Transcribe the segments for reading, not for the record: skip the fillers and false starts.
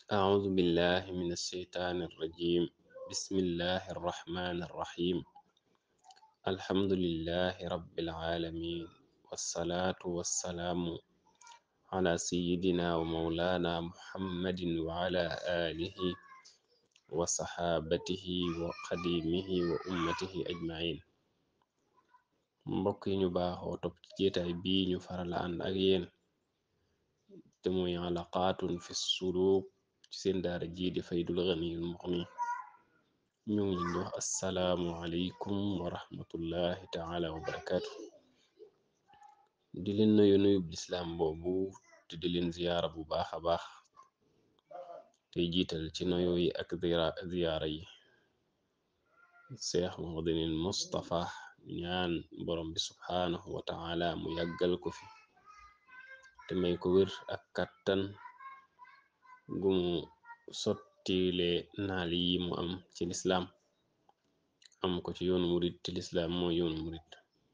أعوذ بالله من الشيطان الرجيم. بسم الله الرحمن الرحيم. الحمد لله رب العالمين، والصلاة والسلام على سيدنا ومولانا محمد وعلى آله وصحابته وقديمه وأمته أجمعين. mbokk yi ñu baaxoo topp ci jeetaay bii ñu faral ànd ak yéen te muy alaqaatun fi suluk ci seen daara jii di Faydul Ganiyul Mughni. ñu ngi leen di wax assalaamu aleykum wa rahmatullahi taala wa barakaatu. di leen nuyub lislaam boobu te di leen ziyaara bu baax a baax tey jiital ci nuyu yi ak ziyaara yi Seex Muhammadinil Mustafa, ñaan borom bi subhaanahu wa taala mu yàggal ko fi te may ko wér ak kattan gumu sottile naal yi mu am ci lislaam, am ko ci yoonu murit te lislaam mooy yoonu murit.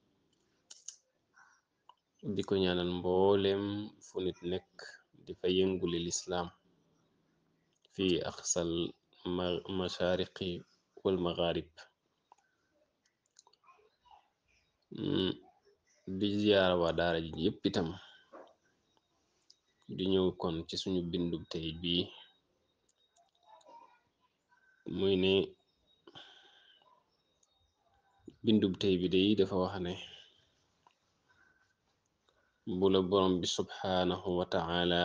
di ko ñaanal mboolem fu nit nekk di fa yëngule lislaam fi aqsal mashariqi wal magharib. di ziyaara waa daara ji yépp itam. di ñëw kon ci suñu bindub tey bii, muy ne bindub tey bi day dafa wax ne bu la borom bi subhaanahu wa ta'ala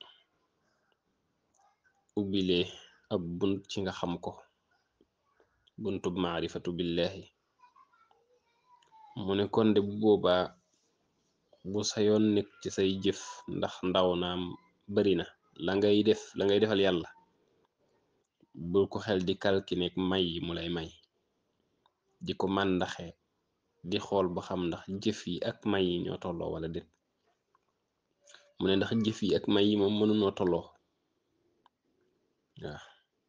ubbile ab bunt ci nga xam ko, buntub maarifatu billahi, mu ne kon de bu boobaa bu sa yoon nekk ci say jëf ndax ndaw naam bari na la ngay defal yàlla, bul ko xel di kalkineek may yi mu lay may, di ko màndaxe di xool ba xam ndax jëf yi ak may yi ñoo tolloo wala déet. mu ne ndax jëf yi ak may yi moom mënunoo tolloo. waaw,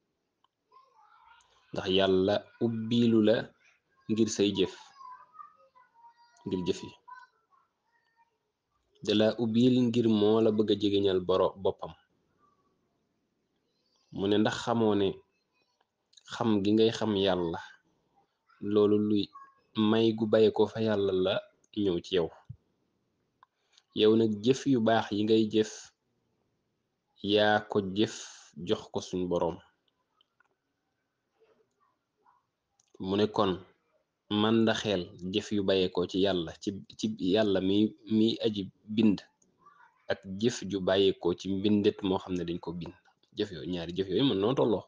ndax yàlla ubbilu la ngir say jëf, ngir jëf yi dala ubbil ngir moo la bëgg a jegeñal boppam. mu ne ndax xamoo ne xam gi ngay xam yàlla loolu luy may gu baye ko fa yàlla la ñëw ci yow nag jëf yu baax yi ngay jëf yaa ko jëf jox ko suñ boroom. mu ne kon màndaxeel jëf yu baye ko ci yàlla ci yàlla mi aji bind ak jëf ju baye ko ci mbindet moo xam ne dañ ko bind. ñaari jëf yooyu mën noo tolloo,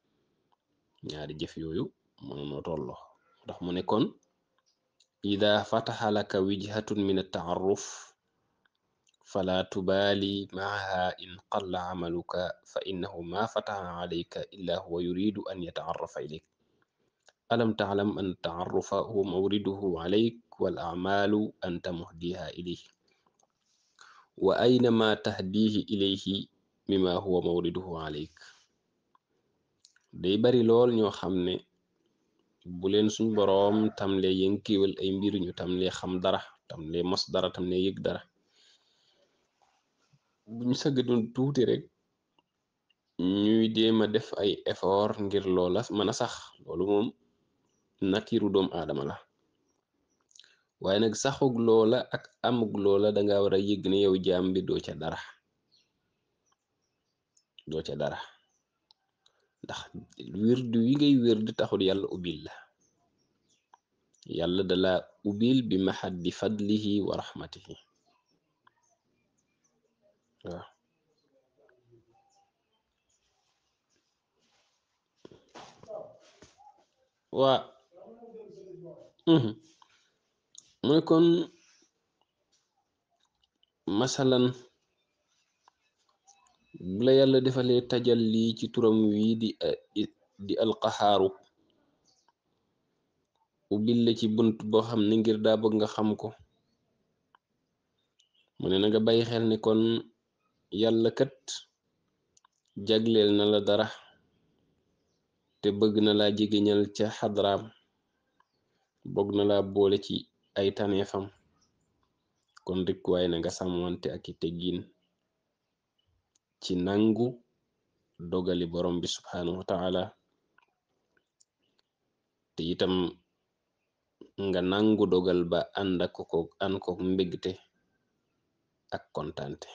ndax mu ne kon ida fataxa laka wijhatun min at-ta'arruf fala tubaali maaha in qalla amaluka fa innahu ma fataxa alayka illa huwa yuridu an yata'arrafa ilayk. alam ta'lam an at-ta'arrufa huwa mawriduhu alayk wal a'malu anta muhdiha ilayhi wa aynama tahdihi ilayhi mima huwa mawriduhu alayk. day bari lool ñoo xam ne bu leen suñ boroom tamle yënkiwal ay mbir ñu tamle xam dara, tamle mos dara, tamle yëg dara, buñ sëggadoon tuuti rek ñuy déema def ay effort ngir loola mën a sax. loolu moom natiiru doomu aadama la. waaye nag saxug loola ak amug loola danga war a yëg ne yow jaam bi doo ca dara ndax wirdu wi ngay wirdu taxul yàlla ubbil la. yàlla dala ubbil bi mahaddi fadlihi wa rahmatihi. waa mooy kon masalan bu la yàlla defalee tajalli ci turam wi di alqaxaaru, ubbil la ci bunt boo xam ne ngir daa bëgg nga xam ko. mu ne na nga bàyyi xel ne kon yàlla kat jagleel na la dara te bëgg na laa jegeñal ca xadraam, bëgg na laa boole ci ay taneefam. kon rek waaye na nga sàmmante ak i teggiin ci nangu dogali borom bi subhanahu wa ta'ala te itam nga nangu dogal ba ànd ko mbégte ak kontante.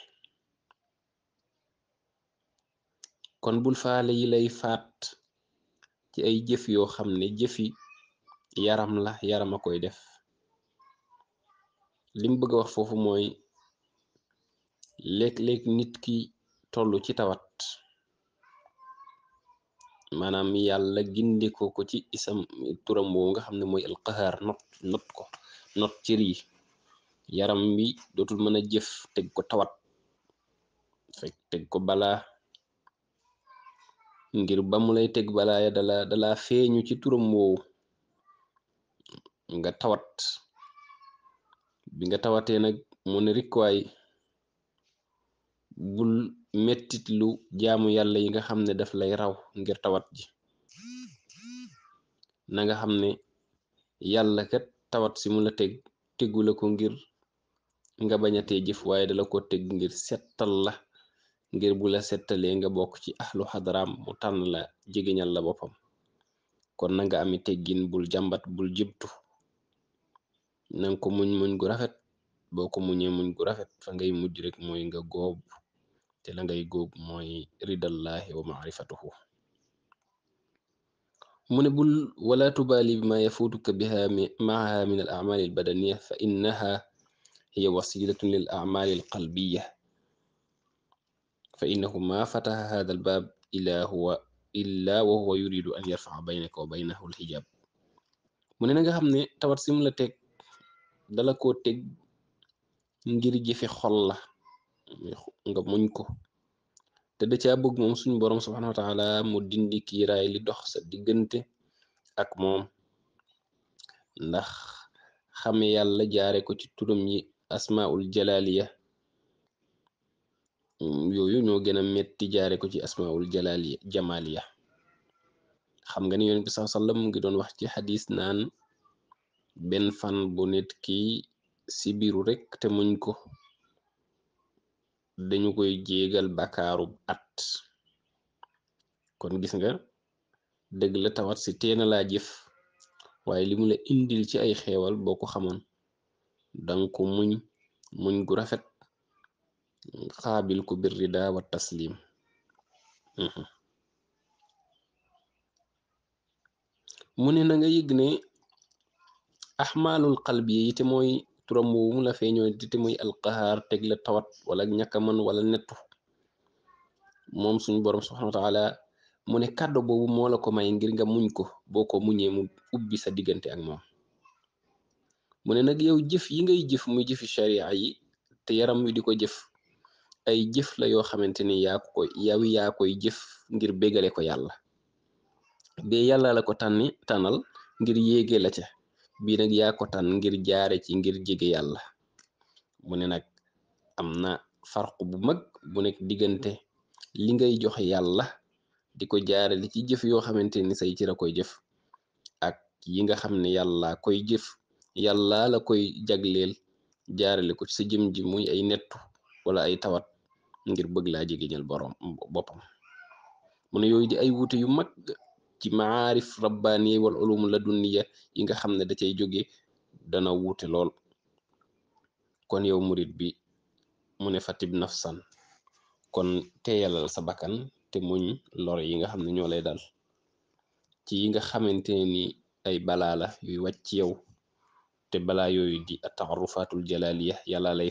kon bul faale yi lay faat ci ay jëf yoo xam ne jëfi yaram la, yarama koy def. lim bëgg a wax foofu mooy léeg-léeg nit ki tollu ci tawat, maanaam yàlla gindi ko ci isam turam woowu nga xam ne mooy alqahaar, not ko, not cër yi, yaram bi dootul mën a jëf, teg ko tawat, fekk teg ko balaa. ngir ba mu lay teg balaa ya dala feeñu ci turam woowu nga tawat. bi nga tawatee nag mu ne rikwaay bul mettit lu jaamu yàlla yi nga xam ne daf lay raw ngir tawat ji. na nga xam ne yàlla kat tawat si mu la teggu la ko ngir nga bañatee jëf, waaye dala ko teg ngir settal la, ngir bu la settalee nga bokk ci ahlu xadaraam mu tànn la, jegeñal la boppam. kon na nga ami teggin, bul jàmbat, bul jibtu, nanga ko muñ gu rafet. boo ko muñee muñ gu rafet fa ngay mujj rek mooy nga góob, te la ngay góob mooy ridallahi wa maarifatuhu. mu ne bul wala tubaali bi ma yafuutuka biha maaha min al acmaali al badaniya fa innaha hiya wasilatun lil acmaali al qalbiya fa innahu ma fataha hada al baab illa wa huwa yuridu an yarfaca baynaka wa baynahu al hijab. mu ne na nga xam ne tawat si mu la teg dala koo teg ngir jëfe xol la, nga muñ ko, te da caa bëgg moom suñu borom subhanahu wa taala mu dindi kiiraay li dox sa diggante ak moom. ndax xame yàlla jaare ko ci turam yi asmaul jalaliya yooyu ñoo gën a metti jaare ko ci asmaul jamaliya. xam nga ni yonent bi sallallahu alayhi wasallam mu ngi doon wax ci xadis naan benn fan bu nit ki si biiru rek te muñ ko dañu koy jéegal bakaaru at. kon gis nga dëgg la tawat si teena laa jëf, waaye li mu la indil ci ay xeewal boo ko xamoon danga ko muñ gu rafet, xaabil ko bir rida wa taslim. mu ne na nga yëg ne axmaalul qalbi yi te mooy turam woowu mu la feeñoo te mooy alqahaar, teg la tawat wala ñàkka man wala nettu. moom suñu borom subhanahu wa taala mu ne kàddu boobu moo la ko may ngir nga muñ ko. boo ko muñee mu ubbi sa diggante ak moom. mu ne nag yow jëf yi ngay jëf muy jëfi sharia yi te yaram wi di ko jëf, ay jëf la yoo xamante ni yaa koy jëf ngir bégale ko yàlla. bee yàlla la ko tànnal ngir yéege la ca, bii nag yaa ko tànn ngir jaare ci ngir jege yàlla. mu ne nag am na farq bu mag bu nekk diggante li ngay joxe yàlla di ko jaare li ci jëf yoo xamante ni say cër a koy jëf, ak yi nga xam ne yàlla koy jëf, yàlla la koy jagleel jaarale ko ci sa jëm ji muy ay nettu wala ay tawat ngir bëgg laa jegeñal boppam. mu ne yooyu di ay wuute yu mag ci maarif rabbaniya wal ulum ladunniya yi nga xam ne da cay jóge dana wuute lool. kon yow murit bi mu ne fatib nafsan, kon teeyalal sa bakkan te muñ lor yi nga xam ne ñoo lay dal ci yi nga xamante ni ay balaa la yuy wàcc ci yow, te balaa yooyu di ataarufatul jalaliya yàlla lay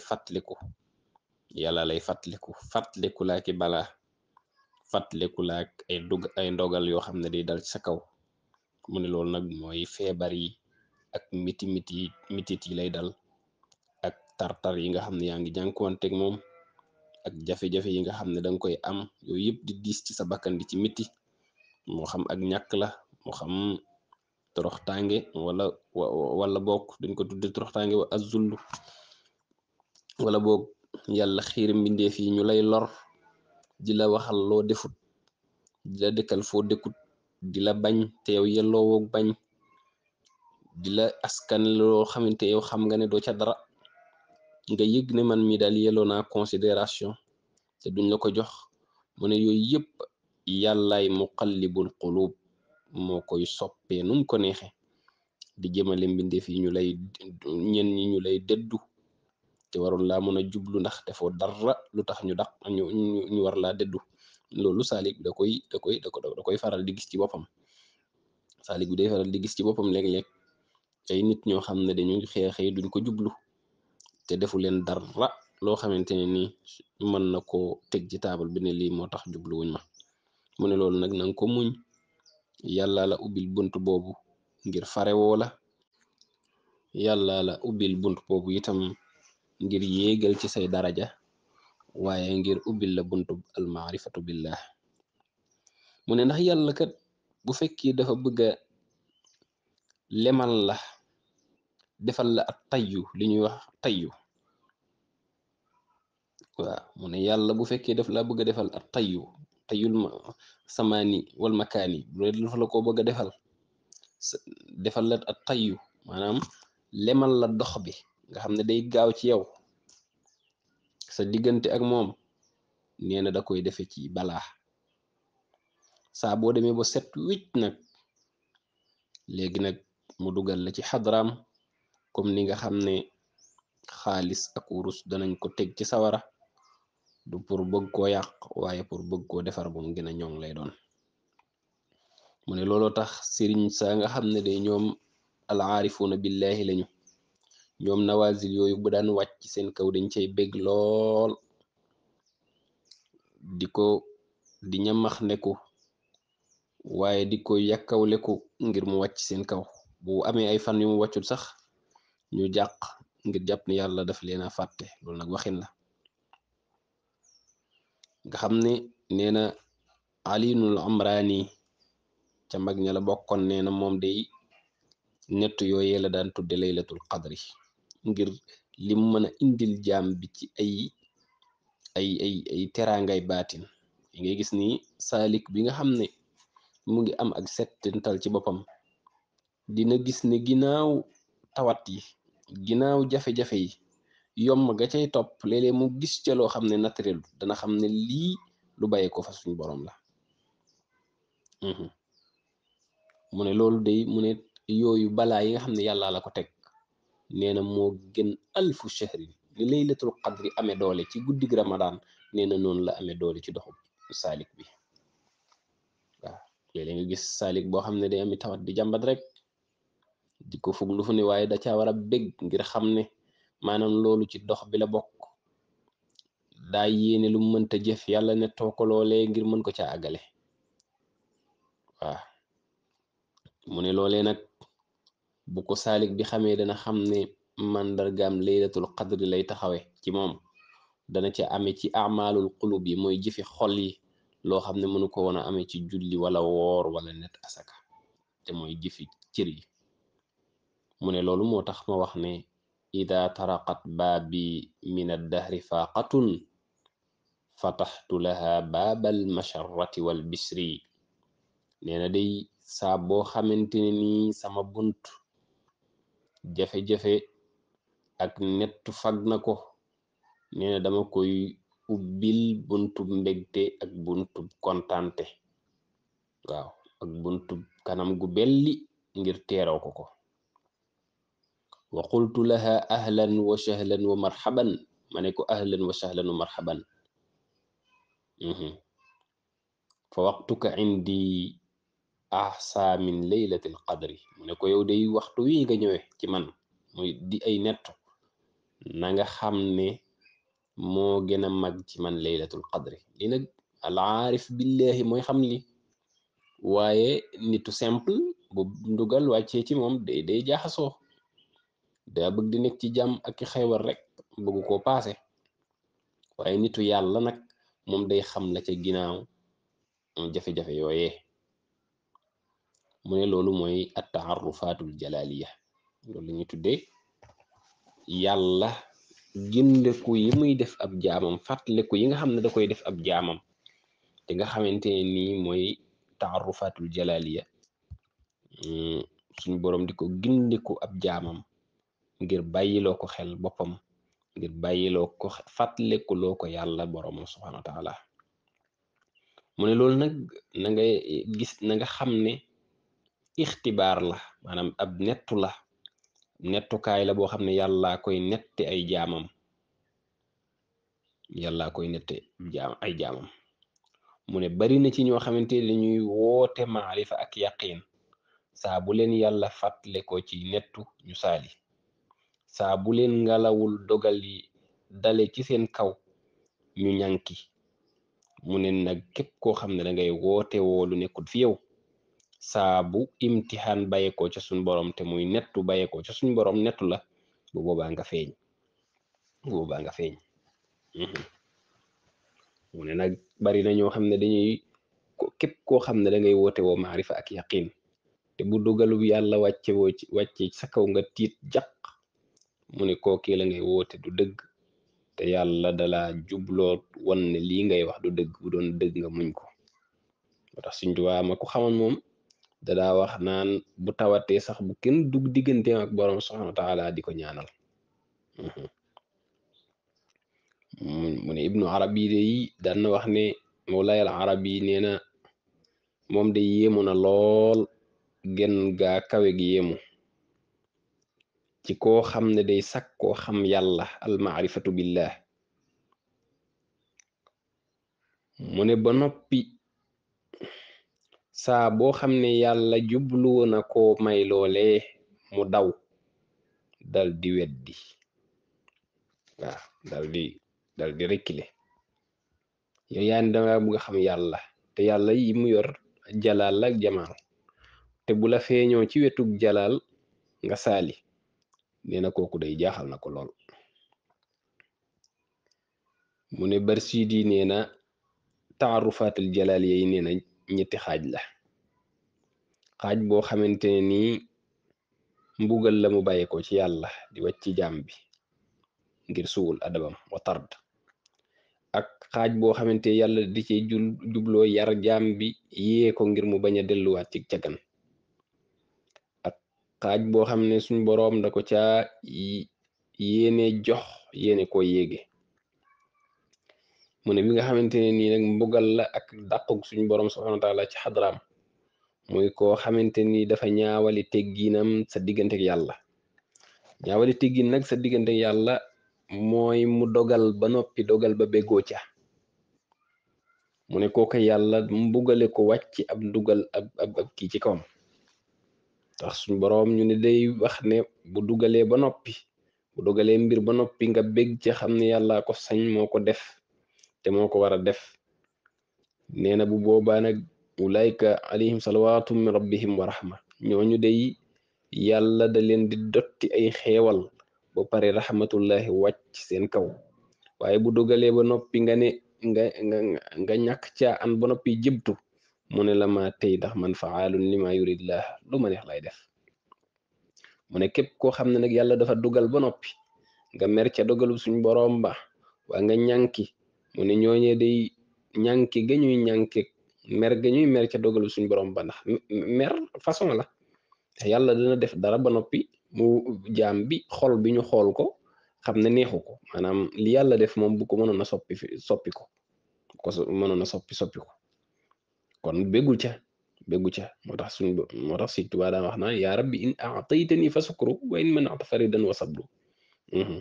fàttaliku laa ki balaa, fàttaliku laak ay ndogal yoo xam ne day dal ci sa kaw. mu ne loolu nag mooy feebar yi ak mitit yi lay dal, ak tartar yi nga xam ne yaa ngi jànkuwanteeg moom, ak jafe-jafe yi nga xam ne danga koy am, yooyu yëpp di diis ci sa bakkan di ci miti, moo xam ak ñàkk la, moo xam toroxtaange wala bokk dañ ko tudde toroxtaange wa azullu, wala boog yàlla xiir mbindeef yi ñu lay lor, di la waxal loo defut, di la dëkkal foo dëkkut, di la bañ te yow yelloo bañ, di la askan loo xamante yow xam nga ne doo ca dara, nga yëg ne man mi daal yelloo naa considération te duñ la ko jox. mu ne yooyu yëpp yàllaay muqallibul qulub moo koy soppee num ko neexe di jëmale mbindeef yi ñen ñi ñu lay dëddu te warul laa mën a jublu ndax defoo dara lu tax ñu war laa dëddu. loolu saalik da koy faral di gis ci boppam. saalik bi day faral di gis ci boppam léeg-léeg ay nit ñoo xam ne dañu xeexee duñ ko jublu te defu leen dara loo xamante ne nii mën na ko teg ci taabal bi ne lii moo tax jubluwuñ ma. mu ne loolu nag nanga ko muñ, yàlla la ubbil bunt boobu ngir farewoo la, yàlla la ubbil bunt boobu itam ngir yéegal ci say daraja, waaye ngir ubbil la buntu almaarifatu billah. mu ne ndax yàlla kat bu fekkee dafa bëgga lemal la, defal la ak tayyu, li ñuy wax tayyu. waaw mu ne yàlla bu fekkee daf laa bëgg a defal ak tayyul samaani wal makaani bu dafa la ko bëgg a defal la ak tayyu, maanaam lemal la dox bi nga xam ne day gaaw ci yow sa diggante ak moom. nee na da koy defe ci balaa saa boo demee ba set wicc nag, léegi nag mu dugal la ci xadraam, comme ni nga xam ne xaalis ak wurus danañ ko teg ci sawara, du pour bëgg koo yàq waaye pour bëgg koo defar ba mu gën a ñoŋ lay doon. mu ne looloo tax sëriñ saa nga xam ne de ñoom al aarifuuna billahi lañu, ñoom nawazil yooyu bu daan wàcc seen kaw dañ cay bég lool, di ñamax neku waaye di ko yàkkawleku ngir mu wàcc seen kaw. bu amee ay fan yu mu wàccut sax ñu jàq ngir jàpp ne yàlla daf leen a fàtte. loolu nag waxin la nga xam ne nee na alinul amrani ca mag ña la bokkoon. nee na moom day nettu yooyee la daan tudde laylatul qadri ngir lim mën a indil jaam bi ci ay teraangay baatin. yi ngay gis ni saalik bi nga xam ne mu ngi am ak settental ci boppam, dina gis ne ginnaaw tawat yi, ginnaaw jafe-jafe yi, yomb ga cay topp léeg-léeg mu gis ca loo xam ne naturel, dana xam ne lii lu bàyyee ko fa suñu borom la. mu ne loolu day, mu ne yooyu balaa yi nga xam ne yàlla la ko teg, nee na moo gën alfu shahrin. ni laylatul qadri amee doole ci guddig ramadan, nee na noonu la amee doole ci doxu saalik bi. waaw léeg-léeg nga gis saalik boo xam ne day ami tawat di jàmbat rek di ko fuglu fu ne, waaye da caa war a bég ngir xam ne maanaam loolu ci dox bi la bokk. daa yéene lu mënta jëf, yàlla ne tooko loolee ngir mën ko caa àggale. waaw mu ne loolee nag bu ko saalik bi xamee, dana xam ne màndargaam laylatul qadri lay taxawe ci moom. dana ca amee ci amalul qulub yi, mooy jëfi xol yi, loo xam ne mënu ko woon a amee ci julli wala woor wala net asaka, te mooy jëfi cër yi. mu ne loolu moo tax ma wax ne ida taraqat baabi min addahri faaqatun fataxtu laha baabal masharrati wal bisri. nee na day saa boo xamante ne nii sama bunt jafe-jafe ak nettu fag na ko, nee na dama koy ubbil buntub mbégte ak buntub kontante. waaw ak buntub kanam gu belli ngir teeraw ko. wa qultu laha ahlan wa sahlan wa marhaban. ma ne ko ahlan wa sahlan wa marhaban. fa waqtuka indi ahsa min laylatil qadri. mu ne ko yow day waxtu wi nga ñëwee ci man muy di ay nettu, na nga xam ne moo gën a mag ci man laylatul qadri. li nag al aarif billahi mooy xam li, waaye nitu simple bu ndugal wàccee ci moom day jaaxasoo, daa bëgg di nekk ci jàmm ak xewal rek, bëgg koo paase. waaye nitu yàlla nag moom day xam la ca ginnaaw jafe-jafe yooyee. mu ne loolu mooy at taarrufatul jalaliya. loolu la ñuy tuddee yàlla gindeku yi muy def ab jaamam, fàttaliku yi nga xam ne da koy def ab jaamam, te nga xamante ne nii mooy taarrufatul jalaliya. suñu boroom di ko gindeku ab jaamam ngir bàyyiloo ko xel boppam, ngir bàyyiloo ko fàttaliku loo ko yàlla boroomam subhanahu wa taala. mu ne loolu nag na nga gis na nga xam ne ixtibaar la maanaam ab nettu la nettukaay la boo xam ne yàllaa koy nette ay jaamam yàllaa koy nette ay jaamam mu ne bari na ci ñoo xamante ne dañuy woote maarifa ak yaqiin saa bu leen yàlla fàttale ko ci nettu ñu saali saa bu leen ngalawul dogal yi dale ci seen kaw ñu ñànki mu ne nag képp koo xam ne da ngay woote woo lu nekkul fi yow saa bu imtixaan bàyyeekoo ca suñ borom te muy nettu bàyyeekoo ca suñ borom nettu la bu boobaa nga feeñ bu boobaa nga feeñ mu ne nag bari na ñoo xam ne dañuy képp koo xam ne da ngay woote woo maarifa ak yaqin te bu dogalu yàlla wàcce sa kaw nga tiit jaq mu ne kookee la ngay woote du dëgg te yàlla dala jubloo wan ne lii ngay wax du dëgg bu doon dëgg nga muñ ko moo tax Sëñ Tuubaa ma ko xamoon moom dadaa wax naan bu tawatee sax bu kenn dugg digganteem ak borom subhaanahu wa taala di ko ñaanal mu ne Ibnu Arabi de yi daan na wax ne Mawlaay al Arabi nee na moom de yéemu na lool gën gaa kawe gi yéemu ci koo xam ne day sak koo xam yàlla al maarifatu billah mu ne ba noppi saa boo xam ne yàlla jubluwo na koo may loolee mu daw dal di weddi waaw dal di rekkile yow yaa ni danga bëgg a xam yàlla te yàlla yi mu yor jalaal ak jamaal te bu la feeñoo ci wetug jalaal nga saali nee na kooku day jaaxal na ko lool mu ne Barsidi nee na taarufaatul jalaal yi nee na ñetti xaaj la xaaj boo xamante ne nii mbugal la mu bàyyeekoo ci yàlla di wàcc ci jaam bi ngir suwul adabam wa tard ak xaaj boo xamante yàlla di ci jubloo yar jaam bi yee ko ngir mu bañ a delluwaat ci cagan ak xaaj boo xam ne suñ boroom da ko caa yéene jox yéene ko yéege mu ne bi nga xamante ne nii nag mbugal la ak dàqug suñ boroom subhaanahu wa taala ci xadraam muy koo xamante ni dafa ñaawali tegginam sa diggante ak yàlla ñaawali teggin nag sa diggante ak yàlla mooy mu dogal ba noppi dogal ba béggoo ca mu ne kooka yàlla mbugale ko wàcc ab dugal ab kii ci kawam tax suñ boroom ñu ne day wax ne bu dugalee ba noppi bu dogalee mbir ba noppi nga bég ca xam ne yàlla ko sañ moo ko def te moo ko war a def nee na bu boobaa nag ulaayka alayhim salawaatu min rabbihim wa rahma ñooñu day yàlla da leen di dotti ay xeewal ba pare rahmatullahi wàcc seen kaw waaye bu dogalee ba noppi nga ne nga ñàkk caa an ba noppi jëbtu mu ne la ma tey ndax man faalun lima yuridillah lu ma neex lay def mu ne képp koo xam ne nag yàlla dafa dugal ba noppi nga mer ca dogalu suñ boroom ba waa nga ñànki mu ne ñooñee day ñànki ga ñuy ñànki mer ga ñuy mer ca dogalu suñ boroom ba ndax mer façon la yàlla dana def dara ba noppi mu jaam bi xol bi ñu xool ko xam ne neexu ko maanaam li yàlla def moom bu ko mënoon a soppi ko mënoon a soppi ko kon béggu ca moo tax Sëñ Tuubaa daan wax naa yaa rabbi in aataytani fa sukru wa in manata faridan wa sabru waaw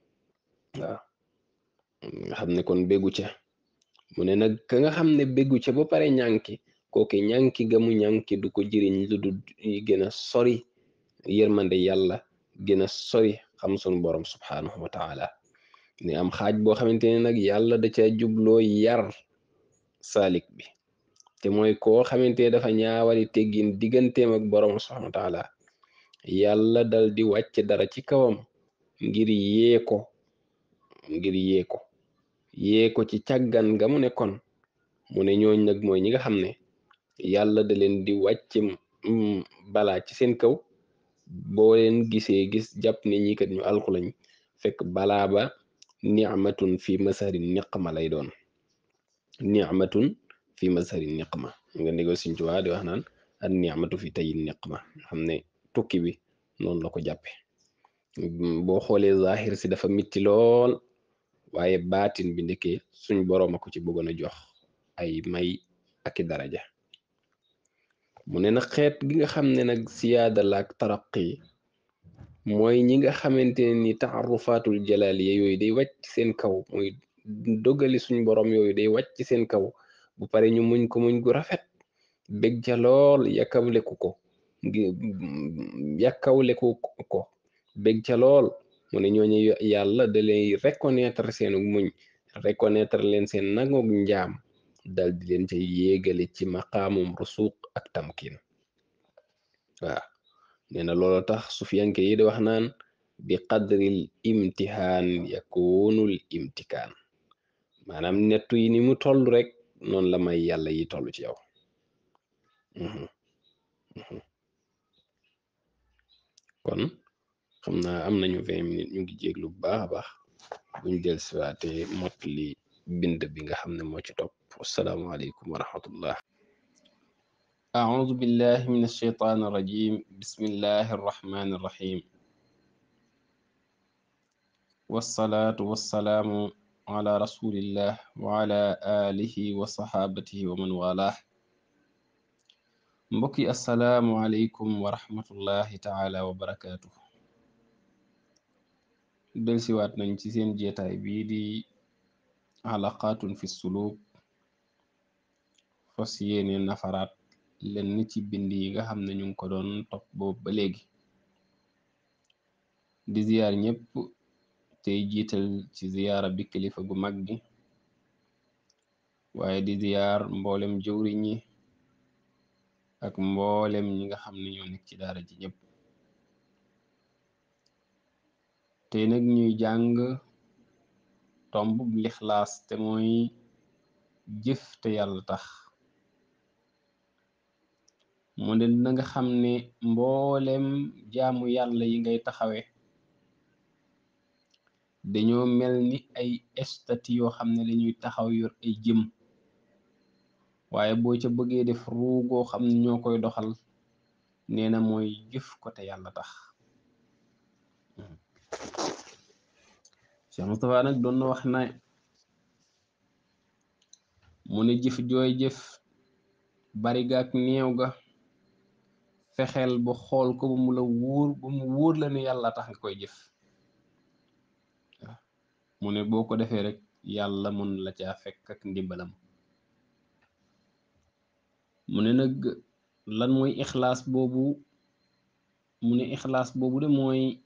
nga xam ne kon béggu ca mu ne nag ka nga xam ne béggu ca ba pare ñànki kooke ñànki ga mu ñànki du ko jëriñ lu du gën a sori yërmande yàlla gën a sori xam sunu borom subhaanahu wa taala ne am xaaj boo xamante ne nag yàlla da ca jubloo yar saalik bi te mooy koo xamante ne dafa ñaawali teggin digganteem ak borom subhaanahu wa taala yàlla dal di wàcce dara ci kawam ngir yee ko ci càggan nga mu nekkoon mu ne ñooñ nag mooy ñi nga xam ne yàlla da leen di wàcce balaa ci seen kaw boo leen gis jàpp ne ñi kat ñu alku lañ fekk balaa ba ni'matun fi masari niqma lay doon ni'matun fi masari niqma nga ndego Sëñ Tuubaa di wax naan an ni'matu fi tayi niqma xam ne tukki bi noonu la ko jàppe boo xoolee zahir si dafa mitti lool waaye baatin bi ndekee suñ boroom a ko ci bëggoon a jox ay may ak i daraja. mu ne nag xeet gi nga xam ne nag siyaada la ak taraqi mooy ñi nga xamante ne ni taarufaatul jalaaliya yooyu day wàcc seen kaw, muy dogali suñ borom yooyu day wàcc seen kaw bu pare ñu muñ ko muñ gu rafet, bég ca lool, yakkawleku ko bég ca lool. mu ne ñooñu yàlla da lay reconnaître seenu muñ, reconnaître leen seen nangook njaam, dal di leen ca yéegale ci maqaamum rusuq ak tamkin. waaw nee na loolu tax sufiyanke yi di wax naan bi qadril imtihaan yakunul imtikaan, maanaam nettu yi ni mu toll rek noonu la may yàlla yi toll ci yow. kon xam naa am nañu 20 minutes, ñu ngi jéglu bu baax a baax, buñ del siwaate mot li bind bi nga xam ne moo ci topp. wassalaamu aleykum wa rahmatullah. أعوذ بالله من الشيطان الرجيم. بسم الله الرحمن الرحيم. والصلاة والسلام على رسول الله وعلى آله وصحابته ومن والاه. mbokki assalaamu aleykum wa rahmatullahi taala wa barakaatu. delsiwaat nañ ci seen jeetaay bii di alaqaatun fi suluk, fas yéene nafaraat lenn ci bind yi nga xam ne ñu ngi ko doon topp boobu ba léegi. di ziyaar ñépp tey jiital ci ziyaara bi kilifa gu mag gi, waaye di ziyaar mboolem jëwriñ ñi ak mboolem ñi nga xam ne ñoo nekk ci daara ji ñépp. tey nag ñuy jàng tomb lixlaas, te mooy jëf te yàlla tax. mu ne na nga xam ne mboolem jaamu yàlla yi ngay taxawe dañoo mel ni ay estati yoo xam ne dañuy taxaw yor ay jëm, waaye boo ca bëggee def ruugoo xam ne ñoo koy doxal, nee na mooy jëf ko te yàlla tax. Cheikh Moustapha nag doon na wax na mu ne jëf jooy jëf, bari ga ak néew ga, fexeel ba xool ko ba mu wóor la ne yàlla tax nga koy jëf. mu ne boo ko defee rek yàlla mën la caa fekk ak ndimbalam. mu ne nag lan mooy ixlaas boobu? mu ne ixlaas boobu de mooy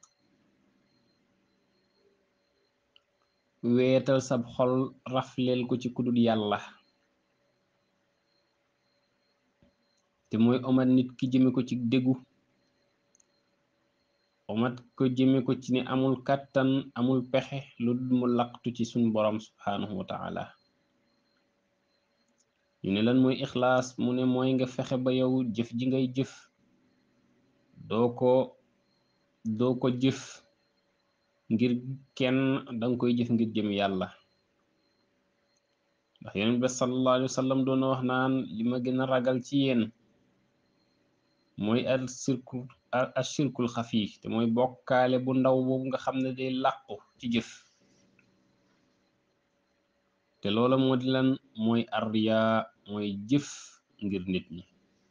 weetal sab xol, rafleel ko ci kudul yàlla, te mooy omat nit ki jëme ko ci déggu, omat ko jëme ko ci ne amul kàttan amul pexe lu mu laqtu ci suñ borom subhanahu wa taala. ñu ne lan mooy ixlaas? mu ne mooy nga fexe ba yow jëf ji ngay jëf doo ko jëf ngir kenn, danga koy jëf ngir jëm yàlla. ndax yonent bi sallallahu alayhi wa sallam doon na wax naan li ma gën a ragal ci yéen mooy ashirkul xafi, te mooy bokkaale bu ndaw boobu nga xam ne day làqu ci jëf. te loola moo di lan? mooy arriya, mooy jëf ngir nit ñi.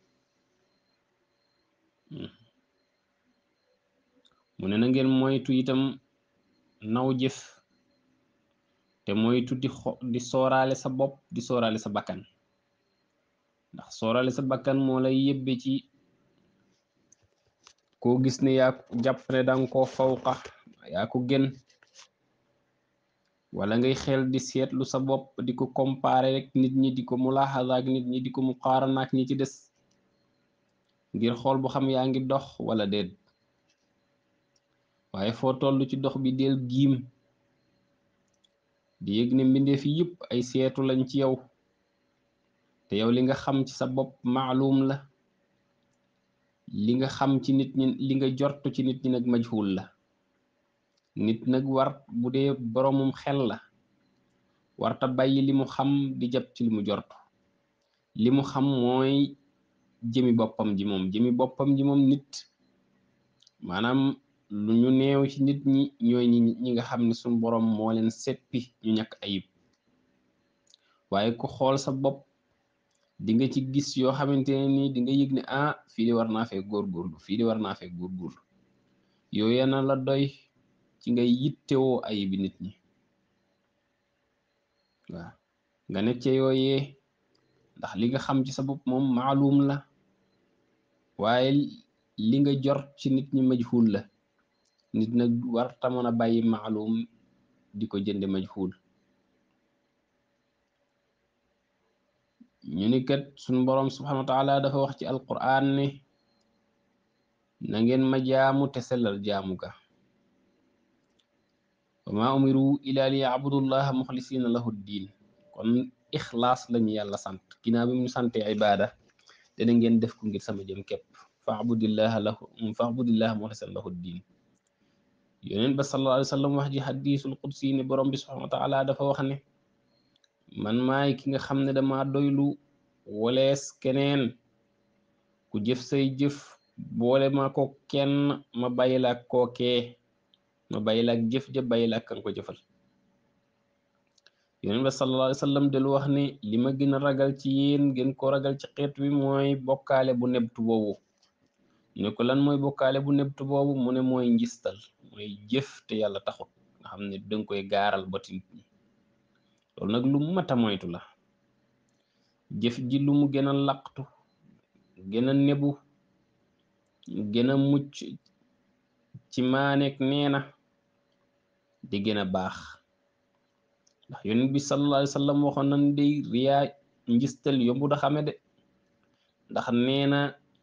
mu ne na ngeen moytu itam naw jëf, te moytu di sooraale sa bopp, di sooraale sa bakkan. ndax sooraale sa bakkan moo lay yebbe ci koo gis ne yaa jàpp ne danga koo fawqa, yaa ko gën, wala ngay xel di seetlu sa bopp, di ko comparer rek nit ñi, di ko mulaaxaza ak nit ñi, di ko muqaarana ak ñi ci des, ngir xool bu xam yaa ngi dox wala déet. waaye foo toll ci dox bi del giim, di yëg ne mbindeef yëpp ay seetu lañ ci yow, te yow li nga xam ci sa bopp maalum la, li nga xam ci nit ñi, li nga jortu ci nit ñi nag majhul la. nit nag war bu dee boromum xel la, warta bàyyi li mu xam di jàpp ci li mu jortu. li mu xam mooy jëmi boppam ji moom nit, maanaam lu ñu neew ci nit ñi ñooy ñi nga xam ne suñu borom moo leen seppi ñu ñàkk ayib. waaye ku xool sa bopp di nga ci gis yoo xamante ne nii di nga yëg ne ah fii de war naa fee góorgóorlu fii de war naa fee góorgóorlu yooya na la doy ci ngay yittewoo ayibi nit ñi waaw nga nekk ca yooyee ndax li nga xam ci sa bopp moom maalum la waaye li nga jor ci nit ñi majhul la nit nag warta mën a bàyyi maalum di ko jënde majhul ñu ni kat suñu boroom subhanahu wa taala dafa wax ci alquran ne na ngeen ma jaamu te sellal jaamu ga wa ma umiru ila li yabudullaha muxlisina lahu diin kon ixlaas lañu yàlla sant ginnaaw bi mu sante ibaada dana ngeen def ko ngir sama jëm képp fa'budillaha muxlisan lahu diin yonent ba sallallahu alayhi wa sallam wax ji hadisul qudsi ne borom bi subhanahu wa taala dafa wax ne man maay ki nga xam ne dama doylu wolees keneen ku jëf say jëf boole ma ko kenn ma bàyyi la kookee ma bàyyi la jëf ja bàyyi la kan ko jëfal yonent ba sallallahu alayhi wa sallam del wax ne li ma gën a ragal ci yéen gën ko ragal ci xeet wi mooy bokkaale bu nebtu boobu ne ko lan mooy bokkaale bu nebtu boobu mu ne mooy njistal mooy jëf te yàlla taxut nga xam ne danga koy gaaral ba nit ñi loolu nag lu mata moytu la jëf ji lu mu gën a laqtu gën a nebu gën a mucc ci maaneek neena di gën a baax ndax yonent bi sallallahu alayhi wa sallam waxoon nañ dey riyaa njistal yombu da xame de ndax neena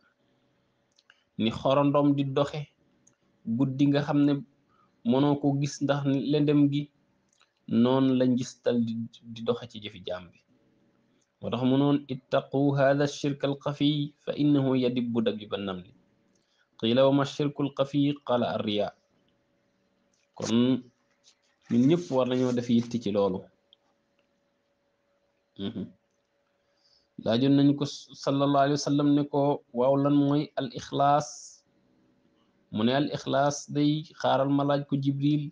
ni xorondom di doxe guddi nga xam ne mënoo ko gis ndax lendem gi noonu la njistal di doxe ci jëfi jaam bi moo tax mu noon ittaqu hadha shirk al xafiy fa innahu yadibbu dabiba namli qiila wa ma shirku al xafiy qala ar riya kon ñun ñëpp war nañoo def yitti ci loolu laajoon nañ ko sallallahu alayhi wa sallam ne ko waaw lan mooy al ixlaas mu ne al ixlaas day xaaral ma laaj ko jibril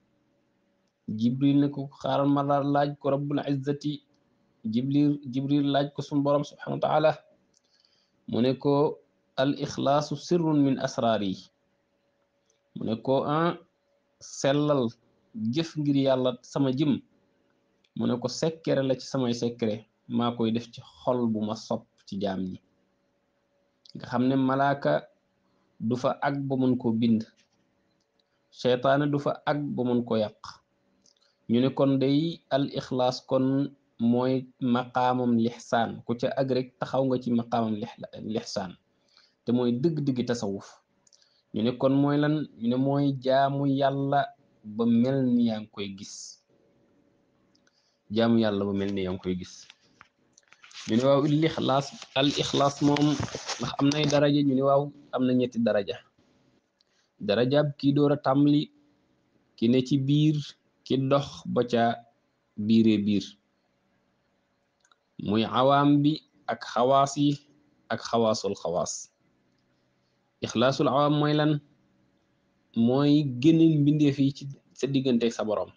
ne ko xaaral ma laaj ko rabbul izzati jibril laaj ko suñu borom subhanahu wa taala mu ne ko al ixlaasu sirrun min asraar yi mu ne ko sellal jëf ngir yàlla sama jëm mu ne ko sekkere la ci samay sekkere maa koy def ci xol bu ma sopp ci jaam ñi nga xam ne malaaka du fa ag ba mën koo bind seytaane du fa ag ba mën ko yàq ñu ne kon day al ixlaas kon mooy maqaamam lixsaan ku ca ag rek taxaw nga ci maqaamam lixsaan te mooy dëgg-dëggi tasawuf ñu ne kon mooy lan ñu ne mooy jaamu yàlla ba mel ni yaa ngi koy gis jaamu yàlla ba mel ni yaa ngi koy gis ñu ne waaw lixlaas al ixlaas moom ndax am nay daraja ñu ne waaw am na ñetti darajaab kii door a tàmbali ki ne ci biir ki dox ba ca biiree biir muy awaam bi ak xawaas yi ak xawaasul xawaas ixlaasul awaam mooy lan mooy génneel mbindeef yi ci sa diggante sa borom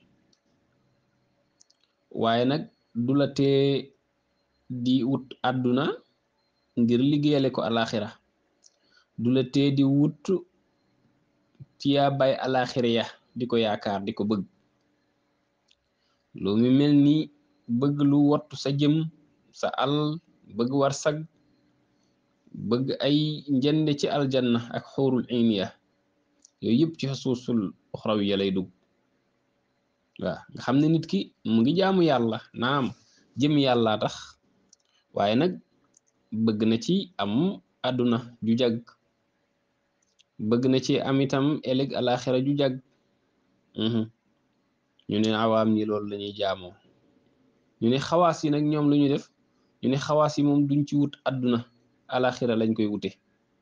waaye nag du la tee di wut àdduna ngir liggéeyale ko alaxira du la tee di wut tiyaa bay alaxira ya di ko yaakaar di ko bëgg lu mu mel ni bëgg lu wattu sa jëm sa alal bëgg war sag bëgg ay njënde ci aljanna ak xuurul ayniya yooyu yëpp ci xusuusul uxrawi ya lay dugg waaw nga xam ne nit ki mu ngi jaamu yàlla naam jëm yàlla tax waaye nag bëgg na ci am àdduna ju jag bëgg na ci am itam ëllëg alaxira ju jag ñu ne awaam ñi loolu lañuy jaamoo ñu ne xawaas yi nag ñoom lu ñu def ñu ne xawaas yi moom duñ ci wut àdduna alaxira lañ koy wute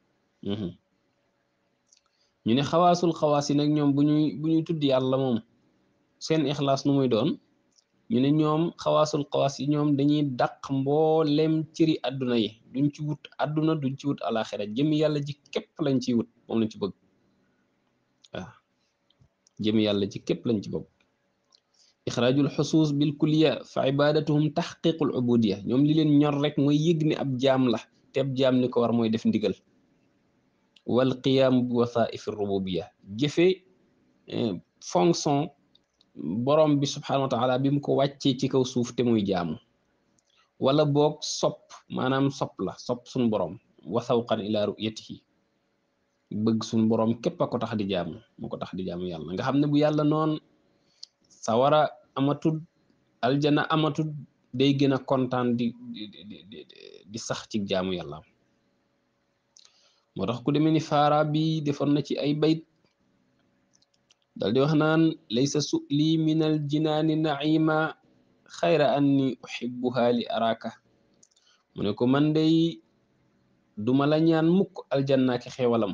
ñu ne xawaasul xawaas yi nag ñoom bu ñuy tudd yàlla moom seen ixlaas nu muy doon ñu ne ñoom xawaasul xawaas yi ñoom dañuy dàq mboolem cëri àdduna yi duñ ci wut àdduna duñ ci wut alaxira jëmi yàlla ji képp lañ ciy wut moom lañ ci bëgg waaw jëmi yàlla ji képp lañ ci bëgg ixraajul xusuus bil kulliya fa ibadatuhum taxqiqul ubudiya ñoom li leen ñor rek mooy yëg ni ab jaam la te ab jaam li ko war mooy def ndigal wal qiyaam bi wasaifi rububiya jëfe fonction borom bi subhanahu wa taala bi mu ko wàccee ci kaw suuf te muy jaamu wala boog sopp maanaam sopp la sopp suñ borom wasawqan ila ru'yatihi bëgg suñ borom képp a ko tax di jaamu moo ko tax di jaamu yàlla nga xam ne bu yàlla noon sawara amatul aljana amatul day gën a kontaan di sax ci jaamu yàlla moo tax ku demee ni faara bi defoon na ci ay bayt dal di wax naan laysa su'li min al jinaani naima xayra anni uhibbuha li araka mu ne ko man day duma la ñaan mukk aljanna ki xewalam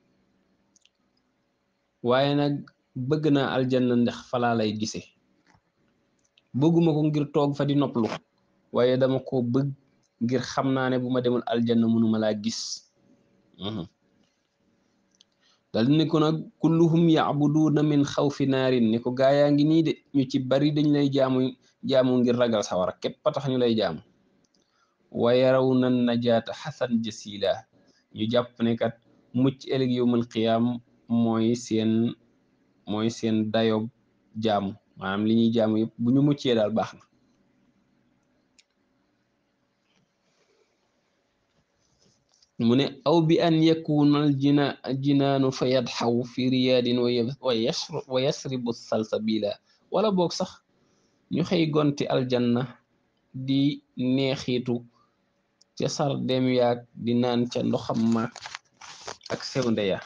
waaye nag bëgg naa aljanna ndax falaa lay gise bëgguma ko ngir toog fa di noppalu waaye dama ko bëgg ngir xam naa ne bu ma demul aljanna mënuma laa gis dal ni ko nag kulluhum ya'buduna min xawfi naarin ni ko gaayaa ngi nii de ñu ci bari dañ lay jaamu ngir ragal sawara képp a tax ñu lay jaamu wa yarawna najaata xasan jasila ñu jàpp ne kat mucc ëllëg yawmal qiyaam mooy seen dayob jaamu maanaam li ñuy jaamu yëpp bu ñu muccee daal baax na mu ne aw bi an yakunal jinaanu fa yadxaw fi riyaadin wa yasribu salsabila wala boog sax ñu xëy gonti aljanna di neexiitu ca sardem yaag di naan ca ndoxam ma ak sewnde ya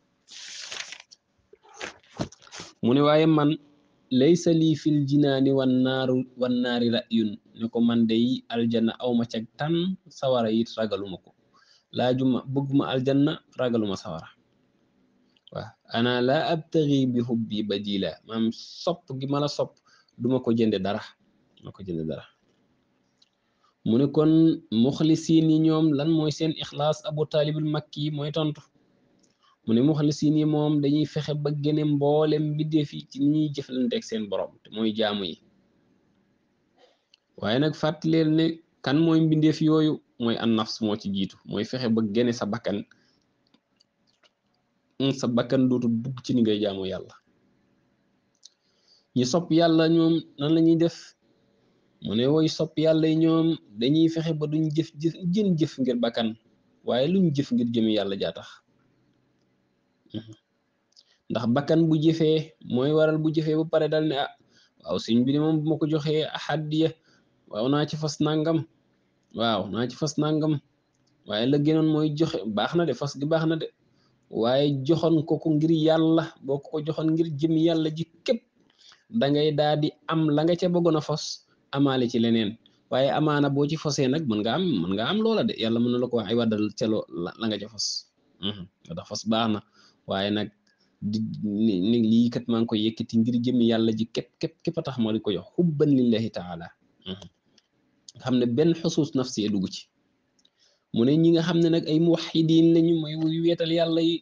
mu ne waaye man laysa lii fil jinaani wan naari ra'yun ne ko man day aljanna awma cag tan sawara it ragaluma ko laajuma bëgguma aljanna ragaluma sawara waaw ana la abtaghi bi hubbi badila maam sopp gi ma la sopp duma ko jënde dara mu ne kon muxlisiin yi ñoom lan mooy seen ixlaas abu taalibul makki yi mooy tontu mu ne muxlisiin yi moom dañuy fexe ba gëne mboolem mbindeef yi ci ni ñuy jëflanteeg seen borom te mooy jaamu yi waaye nag fàttaleel ne kan mooy mbindeef yooyu mooy an nafs moo ci jiitu mooy fexe ba gëne sa bakkan dootu dugg ci ni ngay jaamu yàlla ñi sopp yàlla ñoom nan la ñuy def mu ne woy sopp yàlla yi ñoom dañuy fexe ba duñ jëf ngir bakkan waaye luñ jëf ngir jëmi yàlla jaa tax ndax bakkan bu jëfee mooy waral bu jëfee ba pare dal ne ah waaw sëñ bi de moom bu ma ko joxee ahadiya waaw naa ci fas nangam waaye la gënoon mooy joxe baax na de fas gi baax na de waaye joxoon ko ngir yàlla boo ko joxoon ngir jëmi yàlla ji képp dangay daal di am la nga ca bëggoon a fas amaale ci leneen waaye amaana boo ci fosee nag mën nga am loola de yàlla mën na la ko wax ay waddal ca la nga ca fas ndax fas baax na waaye nag ni lii kat maa ngi koy yëkkati ngir jëmi yàlla ji képp a tax moo di ko jox xubban lillahi taala xam ne benn xusuus nafsi dugg ci mu ne ñi nga xam ne nag ay muwaxidiin lañu mooy wuy weetal yàlla yi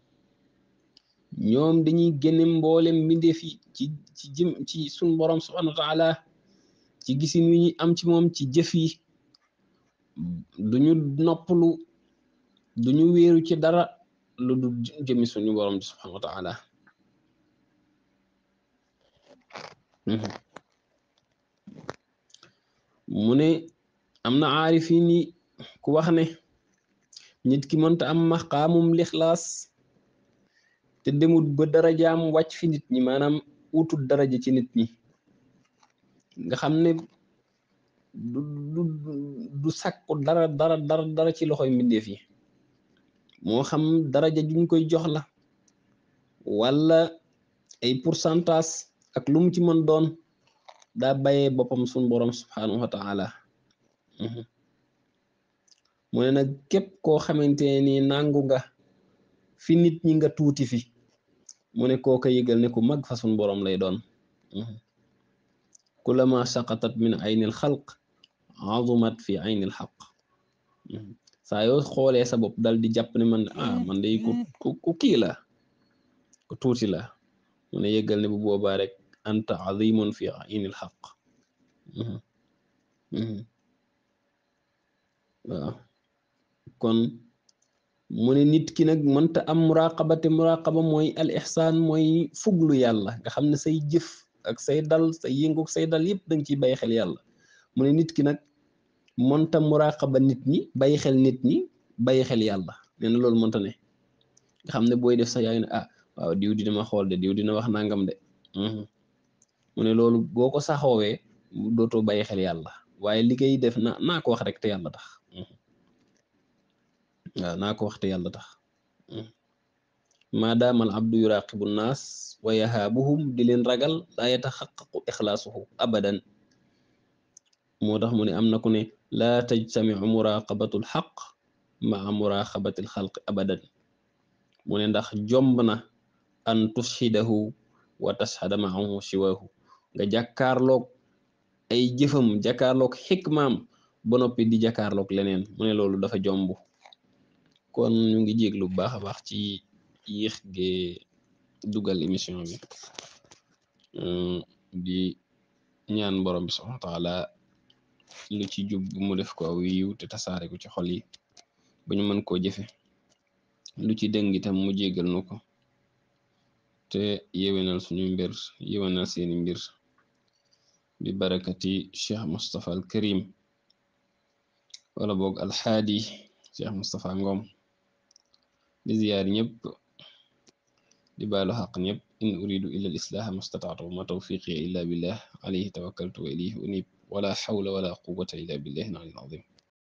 ñoom dañuy génne mboolem mbindeef yi ci suñ borom subhanahu wa taala ci gisin wi ñu am ci moom ci jëf yi duñu noppalu duñu wéeru ci dara lu du jëmi suñu borom bi subhanahu wa taala mu ne am na aarifin yi ku wax ne nit ki mënta am maqaamum lixlaas te demut ba darajaam wàcc fi nit ñi maanaam utul daraja ci nit ñi nga xam ne du sàkku dara ci loxoy mbindeef yi moo xam daraja juñ koy jox la wala ay pourcentage ak lu mu ci mën doon daa bàyyee boppam suñ borom subhanahu wa taala mu ne nag képp koo xamante ni nangu nga fi nit ñi nga tuuti fi mu ne koo ko yëgal ne ku mag fa suñ borom lay doon kullama saqatat min aynil xalq azumat fi aynil xaq saa yoo xoolee sa bopp dal di jàpp ne man day ku kii la ku tuuti la mu ne yëgal ne bu boobaa rek anta azimun fi aynil xaq. waaw kon mu ne nit ki nag mënta am muraqaba te muraqaba mooy al ihsaan mooy fuglu yàlla nga xam ne say jëf ak say dal say yëngu say dal yëpp danga ciy bàyyi xel yàlla. mu ne nit ki nag mënta muraqaba nit ñi bàyyi xel nit ñi bàyyi xel yàlla nee na loolu mënta ne nga xam ne booy def sax yaa ngi ne ah waaw diw dina ma xool de diw dina wax nangam de. mu ne loolu boo ko saxoowee dootoo bàyyi xel yàlla waaye li ngay def naa ko wax rek te yàlla tax. waaw naa ko wax te yàlla tax. maadaama al abdu yuraqibu naas wa yahaabuhum di leen ragal laa yataxaqaqu ixlaasuhu abadan. moo tax mu ne am na ku ne laa tajtamiu muraqabatul xaq maa muraqabatil xalq abadan. mu ne ndax jomb na an tusxidahu wa tasxada maahu siwahu nga jàkkaarloog ay jëfam jàkkaarloog xikmaam ba noppi di jàkkaarloog leneen mu ne loolu dafa jomb. kon ñu ngi jéglu bu baax a baax ci yéex ge dugal émission bi di ñaan borom bi subhanahu wa taala lu ci jub mu def ko aw yiw te tasaare ko ci xol yi ba ñu mën koo jëfe lu ci dëng itam mu jéggal nu ko te yewenal suñu mbir yewenal seeni mbir bi barakati Cheikh Moustapha al Karim wala boog alxaadi Cheikh Moustapha Ngom di ziyaar ñëpp di baalu xaq ñëpp in uridu illa al islaha mastataatu ma tawfiqi illa billah alayhi tawakkaltu wa ilayhi unib wala hawla wala quwwata illa billahi al azim